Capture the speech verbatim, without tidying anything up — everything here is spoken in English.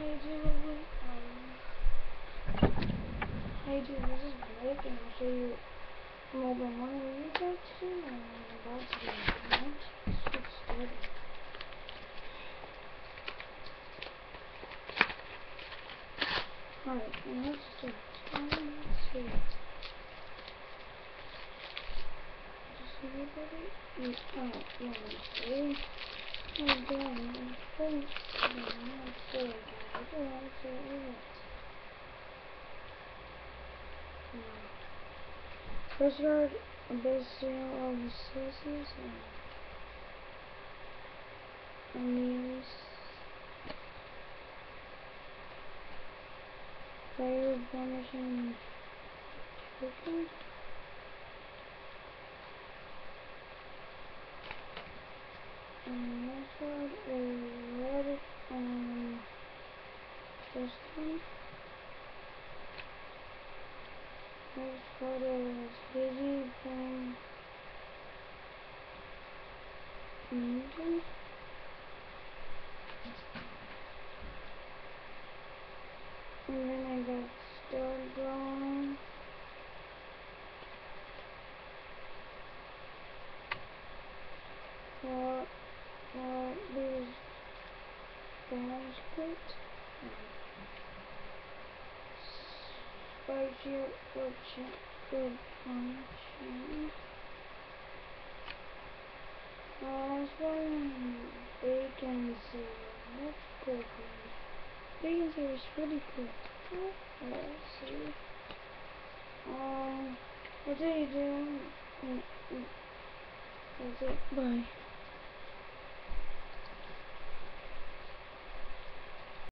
do, um, hey dude, this is Blake, and I'll show you mobile one where you get to, and I'm about to do it. Let's get started. Alright, and let's start. Um, let's see. Just everybody? You, oh, yeah, okay. Oh, damn, thanks. I'm not sure, guys. I don't want to say it. First card, a base zero of resources, and amuse. Player vanishing token. And next card, a red um first one. Next card is Hazy from Mutant. And then I got Starground. Uh, uh, there's Basket. Spicy for chin, for punching. Last one, vacancy. Let's go. Vacancy was pretty cool. Oh, let's see. Um, that's it, dude. That's it. Bye.